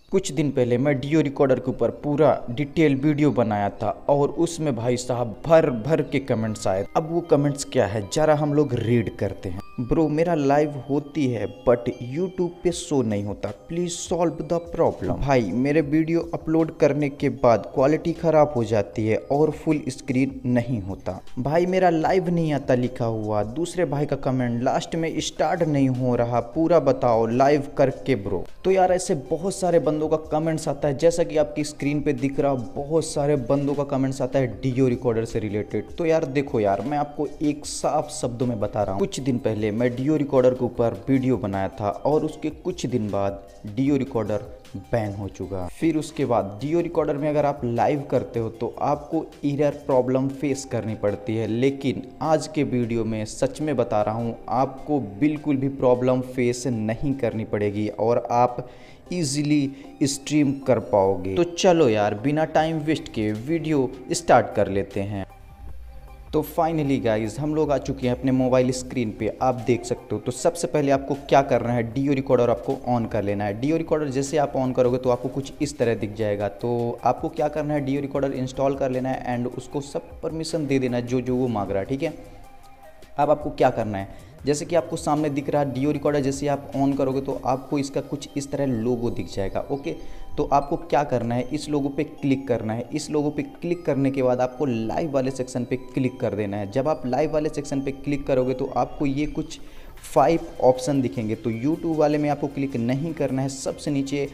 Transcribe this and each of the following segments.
कुछ दिन पहले मैं डियो रिकॉर्डर के ऊपर पूरा डिटेल वीडियो बनाया था और उसमें भाई साहब भर भर के कमेंट्स आए। अब वो कमेंट्स क्या है जरा हम लोग रीड करते हैं। ब्रो मेरा लाइव होती है बट यूट्यूब पे शो नहीं होता, प्लीज सॉल्व द प्रॉब्लम। भाई मेरे वीडियो अपलोड करने के बाद क्वालिटी खराब हो जाती है और फुल स्क्रीन नहीं होता। भाई मेरा लाइव नहीं आता लिखा हुआ। दूसरे भाई का कमेंट लास्ट में स्टार्ट नहीं हो रहा, पूरा बताओ लाइव करके ब्रो। तो यार ऐसे बहुत सारे बंदों का कमेंट्स आता है, जैसा कि आपकी स्क्रीन पे दिख रहा बहुत सारे बंदों का कमेंट्स आता है डियो रिकॉर्डर से रिलेटेड। तो यार देखो यार मैं आपको एक साफ शब्दों में बता रहा हूँ। कुछ दिन पहले मैं डियो रिकॉर्डर के ऊपर वीडियो बनाया था और उसके कुछ दिन बाद डियो रिकॉर्डर बैन हो चुका। फिर उसके बाद डियो रिकॉर्डर में अगर आप लाइव करते हो तो आपको एरर प्रॉब्लम फेस करनी पड़ती है, लेकिन आज के वीडियो में सच में बता रहा हूँ आपको बिल्कुल भी प्रॉब्लम फेस नहीं करनी पड़ेगी और आप इजीली स्ट्रीम कर पाओगे। तो चलो यार बिना टाइम वेस्ट किए वीडियो स्टार्ट कर लेते हैं। तो फाइनली गाइज हम लोग आ चुके हैं अपने मोबाइल स्क्रीन पे, आप देख सकते हो। तो सबसे पहले आपको क्या करना है, डियो रिकॉर्डर आपको ऑन कर लेना है। डियो रिकॉर्डर जैसे आप ऑन करोगे तो आपको कुछ इस तरह दिख जाएगा। तो आपको क्या करना है, डियो रिकॉर्डर इंस्टॉल कर लेना है एंड उसको सब परमिशन दे देना है जो जो वो मांग रहा है, ठीक है। अब आपको क्या करना है, जैसे कि आपको सामने दिख रहा है डियो रिकॉर्डर, जैसे आप ऑन करोगे तो आपको इसका कुछ इस तरह लोगो दिख जाएगा। ओके, तो आपको क्या करना है, इस लोगो पे क्लिक करना है। इस लोगो पे क्लिक करने के बाद आपको लाइव वाले सेक्शन पे क्लिक कर देना है। जब आप लाइव वाले सेक्शन पे क्लिक करोगे तो आपको ये कुछ 5 ऑप्शन दिखेंगे। तो यूट्यूब वाले में आपको क्लिक नहीं करना है, सबसे नीचे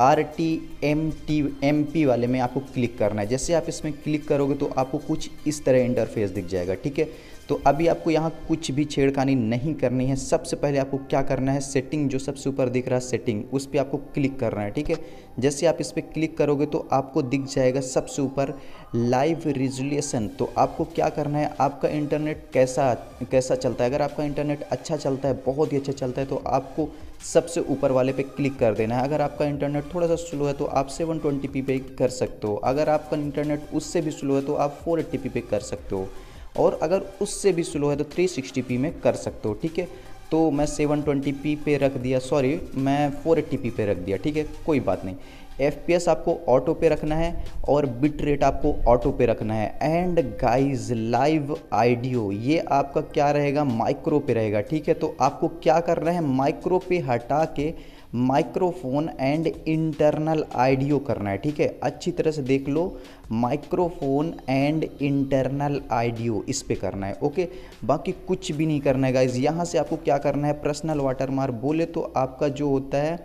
RTMP वाले में आपको क्लिक करना है। जैसे आप इसमें क्लिक करोगे तो आपको कुछ इस तरह इंटरफेस दिख जाएगा, ठीक है। तो अभी आपको यहाँ कुछ भी छेड़खानी नहीं करनी है। सबसे पहले आपको क्या करना है, सेटिंग जो सबसे ऊपर दिख रहा है सेटिंग, उस पर आपको क्लिक करना है, ठीक है। जैसे आप इस पर क्लिक करोगे तो आपको दिख जाएगा सबसे ऊपर लाइव रिजोल्यूशन। तो आपको क्या करना है, आपका इंटरनेट कैसा चलता है। अगर आपका इंटरनेट अच्छा चलता है, बहुत ही अच्छा चलता है, तो आपको सबसे ऊपर वाले पे क्लिक कर देना है। अगर आपका इंटरनेट थोड़ा सा स्लो है तो आप 720p पे कर सकते हो। अगर आपका इंटरनेट उससे भी स्लो है तो आप 480p पे कर सकते हो, और अगर उससे भी स्लो है तो 360p में कर सकते हो, ठीक है। तो मैं 720p पे रख दिया, सॉरी मैं 480p पे रख दिया, ठीक है, कोई बात नहीं। FPS आपको ऑटो पे रखना है और बिट रेट आपको ऑटो पे रखना है। एंड गाइज लाइव ऑडियो ये आपका क्या रहेगा, माइक्रो पे रहेगा, ठीक है। तो आपको क्या करना है, माइक्रो पे हटा के माइक्रोफोन एंड इंटरनल ऑडियो करना है, ठीक है। अच्छी तरह से देख लो, माइक्रोफोन एंड इंटरनल ऑडियो इस पे करना है, ओके। बाकी कुछ भी नहीं करना है गाइज। यहाँ से आपको क्या करना है, पर्सनल वाटरमार्क बोले तो आपका जो होता है,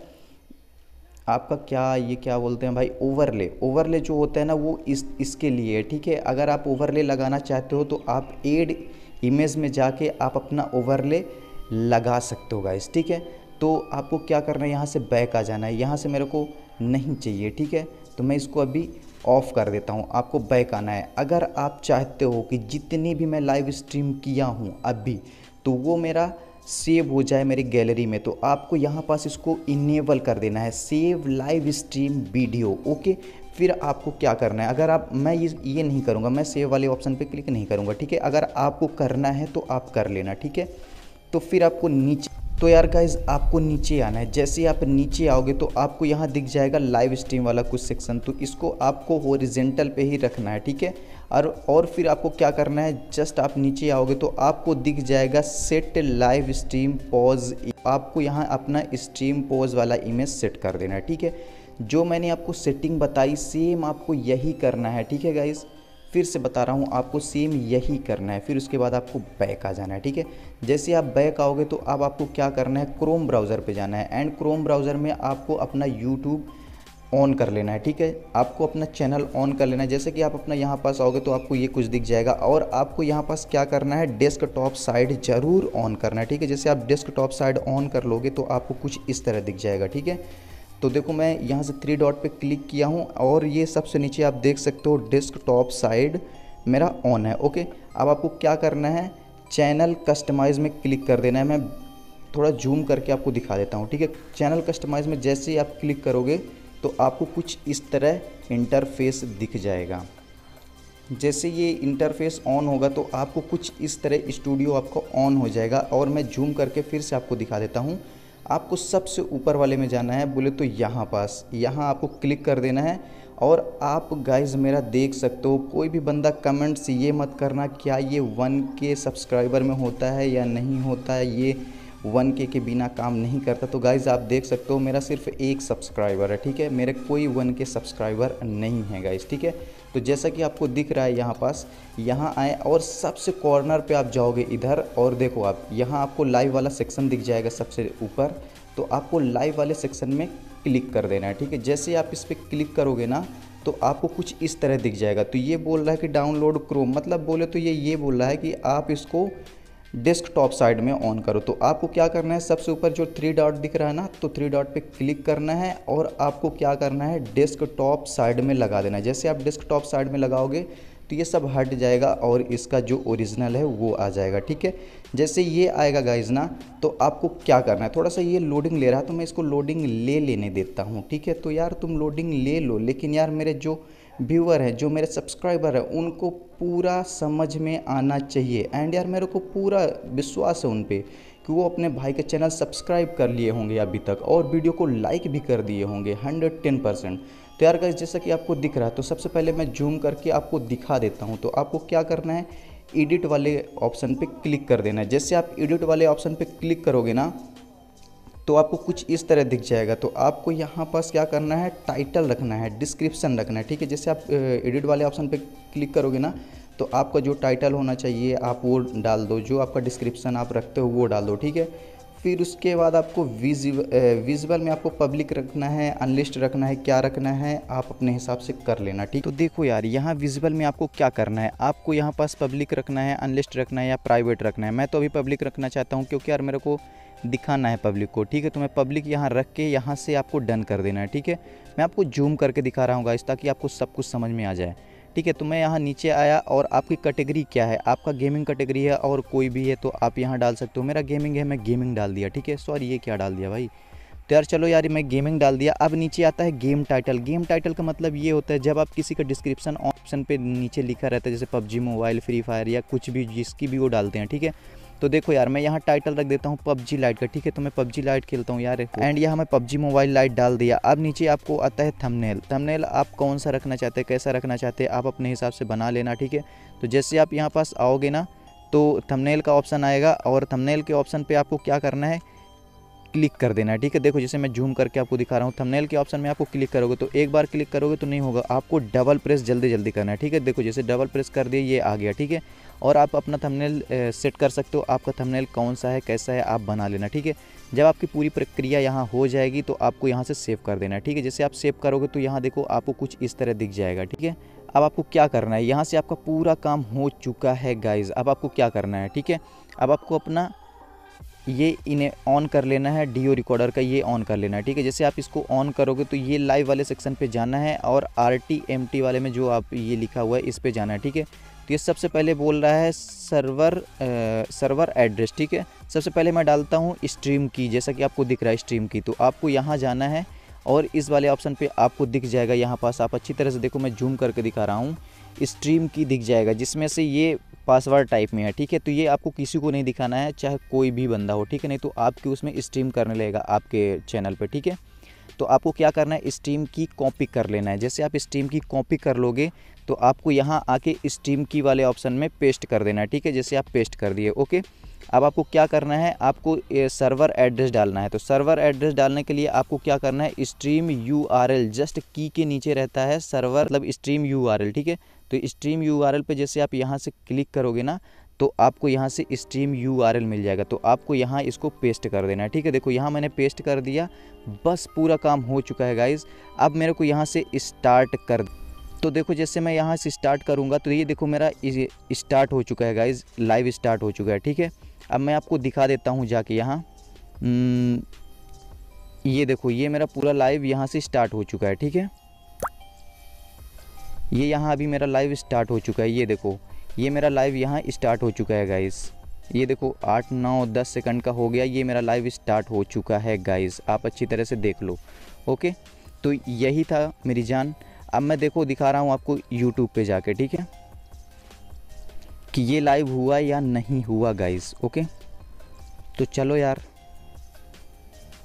आपका क्या बोलते हैं भाई, ओवरले जो होता है ना वो इसके लिए है, ठीक है। अगर आप ओवरले लगाना चाहते हो तो आप एड इमेज में जाके आप अपना ओवरले लगा सकते हो गाइस, ठीक है। तो आपको क्या करना है, यहाँ से बैक आ जाना है। यहाँ से मेरे को नहीं चाहिए, ठीक है, तो मैं इसको अभी ऑफ़ कर देता हूँ। आपको बैक आना है। अगर आप चाहते हो कि जितनी भी मैं लाइव स्ट्रीम किया हूँ अभी तो वो मेरा सेव हो जाए मेरी गैलरी में, तो आपको यहाँ पास इसको इनेबल कर देना है, save live stream video, okay. फिर आपको क्या करना है, अगर आप, मैं ये नहीं करूँगा, मैं सेव वाले ऑप्शन पे क्लिक नहीं करूँगा, ठीक है। अगर आपको करना है तो आप कर लेना, ठीक है। तो फिर आपको नीचे, तो यार गाइज आपको नीचे आना है। जैसे आप नीचे आओगे तो आपको यहाँ दिख जाएगा लाइव स्ट्रीम वाला कुछ सेक्शन, तो इसको आपको हॉरिजॉन्टल पे ही रखना है, ठीक है। और फिर आपको क्या करना है, जस्ट आप नीचे आओगे तो आपको दिख जाएगा सेट लाइव स्ट्रीम पॉज। आपको यहाँ अपना स्ट्रीम पॉज वाला इमेज सेट कर देना है, ठीक है। जो मैंने आपको सेटिंग बताई सेम आपको यही करना है, ठीक है गाइज। फिर से बता रहा हूँ, आपको सेम यही करना है। फिर उसके बाद आपको बैक आ जाना है, ठीक है। जैसे आप बैक आओगे तो अब आपको क्या करना है, क्रोम ब्राउज़र पे जाना है एंड क्रोम ब्राउज़र में आपको अपना यूट्यूब ऑन कर लेना है, ठीक है। आपको अपना चैनल ऑन कर लेना है। जैसे कि आप अपना यहाँ पास आओगे तो आपको ये कुछ दिख जाएगा, और आपको यहाँ पास क्या करना है, डेस्कटॉप साइड ज़रूर ऑन करना है, ठीक है। जैसे आप डेस्कटॉप साइड ऑन कर लोगे तो आपको कुछ इस तरह दिख जाएगा, ठीक है। तो देखो मैं यहाँ से 3 डॉट पे क्लिक किया हूँ और ये सबसे नीचे आप देख सकते हो डेस्कटॉप साइड मेरा ऑन है, ओके। अब आपको क्या करना है, चैनल कस्टमाइज़ में क्लिक कर देना है। मैं थोड़ा जूम करके आपको दिखा देता हूँ, ठीक है। चैनल कस्टमाइज़ में जैसे ही आप क्लिक करोगे तो आपको कुछ इस तरह इंटरफेस दिख जाएगा। जैसे ये इंटरफेस ऑन होगा तो आपको कुछ इस तरह स्टूडियो आपको ऑन हो जाएगा। और मैं जूम करके फिर से आपको दिखा देता हूँ। आपको सबसे ऊपर वाले में जाना है, बोले तो यहाँ पास, यहाँ आपको क्लिक कर देना है। और आप गाइज़ मेरा देख सकते हो, कोई भी बंदा कमेंट्स ये मत करना क्या ये 1K सब्सक्राइबर में होता है या नहीं होता है, ये 1K के बिना काम नहीं करता। तो गाइज़ आप देख सकते हो मेरा सिर्फ 1 सब्सक्राइबर है, ठीक है, मेरे कोई 1K सब्सक्राइबर नहीं है गाइज़, ठीक है। तो जैसा कि आपको दिख रहा है यहाँ पास, यहाँ आए और सबसे कॉर्नर पे आप जाओगे इधर और देखो आप यहाँ आपको लाइव वाला सेक्शन दिख जाएगा सबसे ऊपर। तो आपको लाइव वाले सेक्शन में क्लिक कर देना है, ठीक है। जैसे आप इस पर क्लिक करोगे ना तो आपको कुछ इस तरह दिख जाएगा। तो ये बोल रहा है कि डाउनलोड क्रोम, मतलब बोले तो ये बोल रहा है कि आप इसको डेस्कटॉप साइड में ऑन करो। तो आपको क्या करना है, सबसे ऊपर जो 3 डॉट दिख रहा है ना, तो 3 डॉट पे क्लिक करना है और आपको क्या करना है, डेस्कटॉप साइड में लगा देना है। जैसे आप डेस्कटॉप साइड में लगाओगे तो ये सब हट जाएगा और इसका जो ओरिजिनल है वो आ जाएगा, ठीक है। जैसे ये आएगा गाइज़ ना, तो आपको क्या करना है, थोड़ा सा ये लोडिंग ले रहा है तो मैं इसको लोडिंग लेने देता हूँ, ठीक है। तो यार तुम लोडिंग ले लो, लेकिन यार मेरे जो व्यूअर हैं, जो मेरे सब्सक्राइबर हैं, उनको पूरा समझ में आना चाहिए। एंड यार मेरे को पूरा विश्वास है उन पे कि वो अपने भाई के चैनल सब्सक्राइब कर लिए होंगे अभी तक और वीडियो को लाइक भी कर दिए होंगे 110%। तो यार गाइस जैसा कि आपको दिख रहा है, तो सबसे पहले मैं जूम करके आपको दिखा देता हूँ। तो आपको क्या करना है, एडिट वाले ऑप्शन पे क्लिक कर देना है। जैसे आप एडिट वाले ऑप्शन पे क्लिक करोगे ना तो आपको कुछ इस तरह दिख जाएगा। तो आपको यहाँ पास क्या करना है, टाइटल रखना है, डिस्क्रिप्शन रखना है, ठीक है। जैसे आप एडिट वाले ऑप्शन पे क्लिक करोगे ना तो आपका जो टाइटल होना चाहिए आप वो डाल दो, जो आपका डिस्क्रिप्शन आप रखते हो वो डाल दो, ठीक है। फिर उसके बाद आपको विजुअल में आपको पब्लिक रखना है, अनलिस्ट रखना है, क्या रखना है आप अपने हिसाब से कर लेना, ठीक। तो देखो यार यहाँ विजुअल में आपको क्या करना है, आपको यहाँ पास पब्लिक रखना है, अनलिस्ट रखना है या प्राइवेट रखना है। मैं तो अभी पब्लिक रखना चाहता हूँ क्योंकि यार मेरे को दिखाना है पब्लिक को, ठीक है। तो मैं पब्लिक यहाँ रख के यहाँ से आपको डन कर देना है, ठीक है। मैं आपको जूम करके दिखा रहा हूँ गाइस ताकि आपको सब कुछ समझ में आ जाए, ठीक है। तो मैं यहाँ नीचे आया और आपकी कैटेगरी क्या है, आपका गेमिंग कैटेगरी है और कोई भी है तो आप यहाँ डाल सकते हो। मेरा गेमिंग है, मैं गेमिंग डाल दिया, ठीक है। सॉरी ये क्या डाल दिया भाई, तो यार चलो यार मैं गेमिंग डाल दिया। अब नीचे आता है गेम टाइटल। गेम टाइटल का मतलब ये होता है जब आप किसी का डिस्क्रिप्शन ऑप्शन पे नीचे लिखा रहता है, जैसे पबजी मोबाइल, फ्री फायर या कुछ भी जिसकी भी वो डालते हैं, ठीक है। तो देखो यार मैं यहाँ टाइटल रख देता हूँ पबजी लाइट का, ठीक है। तो मैं पबजी लाइट खेलता हूँ यार, एंड यहाँ मैं पबजी मोबाइल लाइट डाल दिया। अब नीचे आपको आता है थंबनेल। थंबनेल आप कौन सा रखना चाहते हैं, कैसा रखना चाहते हैं, आप अपने हिसाब से बना लेना, ठीक है। तो जैसे आप यहाँ पास आओगे ना तो थंबनेल का ऑप्शन आएगा और थंबनेल के ऑप्शन पे आपको क्या करना है, क्लिक कर देना है, ठीक है। देखो जैसे मैं जूम करके आपको दिखा रहा हूँ, थंबनेल के ऑप्शन में आपको क्लिक करोगे तो एक बार क्लिक करोगे तो नहीं होगा, आपको डबल प्रेस जल्दी जल्दी करना है, ठीक है। देखो जैसे डबल प्रेस कर दिए ये आ गया, ठीक है। और आप अपना थंबनेल सेट कर सकते हो, आपका थंबनेल कौन सा है, कैसा है, आप बना लेना, ठीक है। जब आपकी पूरी प्रक्रिया यहाँ हो जाएगी तो आपको यहाँ से सेव कर देना है, ठीक है। जैसे आप सेव करोगे तो यहाँ देखो आपको कुछ इस तरह दिख जाएगा, ठीक है। अब आपको क्या करना है, यहाँ से आपका पूरा काम हो चुका है गाइज़। अब आपको क्या करना है, ठीक है। अब आपको अपना ये इन्हें ऑन कर लेना है, डीओ रिकॉर्डर का ये ऑन कर लेना है, ठीक है। जैसे आप इसको ऑन करोगे तो ये लाइव वाले सेक्शन पे जाना है और RTMT वाले में जो आप ये लिखा हुआ है इस पे जाना है, ठीक है। तो ये सबसे पहले बोल रहा है सर्वर एड्रेस, ठीक है। सबसे पहले मैं डालता हूँ स्ट्रीम की, जैसा कि आपको दिख रहा है स्ट्रीम की। तो आपको यहाँ जाना है और इस वाले ऑप्शन पे आपको दिख जाएगा, यहाँ पास आप अच्छी तरह से देखो, मैं जूम करके दिखा रहा हूँ, स्ट्रीम की दिख जाएगा जिसमें से ये पासवर्ड टाइप में है, ठीक है। तो ये आपको किसी को नहीं दिखाना है, चाहे कोई भी बंदा हो, ठीक है। नहीं तो आपके उसमें स्ट्रीम करने लगेगा आपके चैनल पे, ठीक है। तो आपको क्या करना है, स्ट्रीम की कॉपी कर लेना है। जैसे आप स्ट्रीम की कॉपी कर लोगे तो आपको यहाँ आके स्ट्रीम की वाले ऑप्शन में पेस्ट कर देना है, ठीक है। जैसे आप पेस्ट कर दिए, ओके। अब आपको क्या करना है, आपको सर्वर एड्रेस डालना है। तो सर्वर एड्रेस डालने के लिए आपको क्या करना है, स्ट्रीम URL, जस्ट की के नीचे रहता है सर्वर मतलब स्ट्रीम URL, ठीक है। तो स्ट्रीम URL पे जैसे आप यहाँ से क्लिक करोगे ना तो आपको यहाँ से स्ट्रीम URL मिल जाएगा। तो आपको यहाँ इसको पेस्ट कर देना है, ठीक है। देखो यहाँ मैंने पेस्ट कर दिया, बस पूरा काम हो चुका है गाइज़। अब मेरे को यहाँ से स्टार्ट कर, तो देखो जैसे मैं यहाँ से स्टार्ट करूँगा तो ये देखो मेरा स्टार्ट हो चुका है गाइज़, लाइव स्टार्ट हो चुका है, ठीक है। अब मैं आपको दिखा देता हूँ जाके यहाँ, ये देखो ये मेरा पूरा लाइव यहाँ से स्टार्ट हो चुका है, ठीक है। ये यहाँ अभी मेरा लाइव स्टार्ट हो चुका है, ये देखो ये मेरा लाइव यहाँ स्टार्ट हो चुका है गाइज़। ये देखो 8, 9, 10 सेकंड का हो गया, ये मेरा लाइव स्टार्ट हो चुका है गाइज़, आप अच्छी तरह से देख लो, ओके। तो यही था मेरी जान। अब मैं देखो दिखा रहा हूँ आपको यूट्यूब पे जाके, ठीक है, कि ये लाइव हुआ या नहीं हुआ गाइज़, ओके। तो चलो यार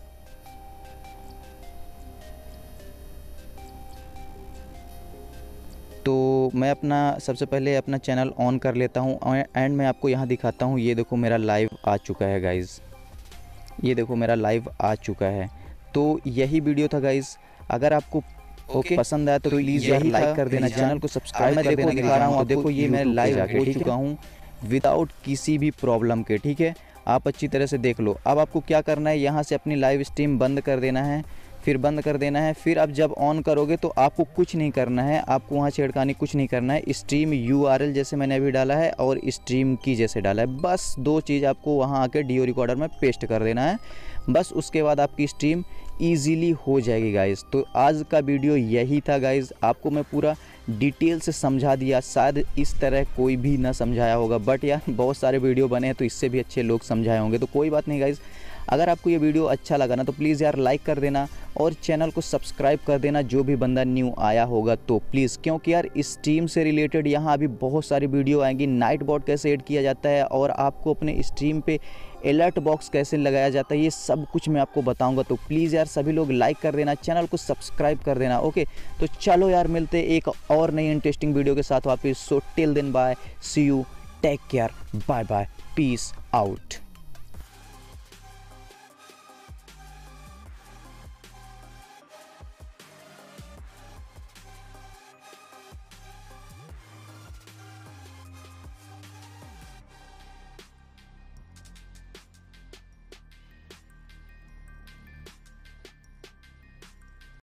मैं अपना सबसे पहले अपना चैनल ऑन कर लेता हूँ एंड मैं आपको यहाँ दिखाता हूँ। ये देखो मेरा लाइव आ चुका है गाइज़, ये देखो मेरा लाइव आ चुका है। तो यही वीडियो था गाइज़। अगर आपको पसंद आया तो प्लीज़ यार लाइक कर देना, चैनल को सब्सक्राइब कर देना। दिखा रहा हूँ, देखो ये मैं लाइव हो चुका हूँ विदाउट किसी भी प्रॉब्लम के, ठीक है। आप अच्छी तरह से देख लो। अब आपको क्या करना है, यहाँ से अपनी लाइव स्ट्रीम बंद कर देना है, फिर बंद कर देना है। फिर आप जब ऑन करोगे तो आपको कुछ नहीं करना है, आपको वहाँ छेड़खानी कुछ नहीं करना है। स्ट्रीम URL जैसे मैंने अभी डाला है और स्ट्रीम की जैसे डाला है, बस 2 चीज़ आपको वहाँ आके DO रिकॉर्डर में पेस्ट कर देना है, बस। उसके बाद आपकी स्ट्रीम ईजीली हो जाएगी गाइज़। तो आज का वीडियो यही था गाइज़, आपको मैं पूरा डिटेल से समझा दिया। शायद इस तरह कोई भी ना समझाया होगा, बट यार बहुत सारे वीडियो बने हैं तो इससे भी अच्छे लोग समझाए होंगे। तो कोई बात नहीं गाइज़, अगर आपको ये वीडियो अच्छा लगा ना तो प्लीज़ यार लाइक कर देना और चैनल को सब्सक्राइब कर देना, जो भी बंदा न्यू आया होगा तो प्लीज़। क्योंकि यार इस स्ट्रीम से रिलेटेड यहाँ अभी बहुत सारी वीडियो आएंगी। नाइट बॉट कैसे ऐड किया जाता है और आपको अपने स्ट्रीम पे अलर्ट बॉक्स कैसे लगाया जाता है, ये सब कुछ मैं आपको बताऊंगा। तो प्लीज़ यार सभी लोग लाइक कर देना, चैनल को सब्सक्राइब कर देना, ओके। तो चलो यार मिलते एक और नई इंटरेस्टिंग वीडियो के साथ वापस। So till then bye, see you, take care, bye bye, peace out.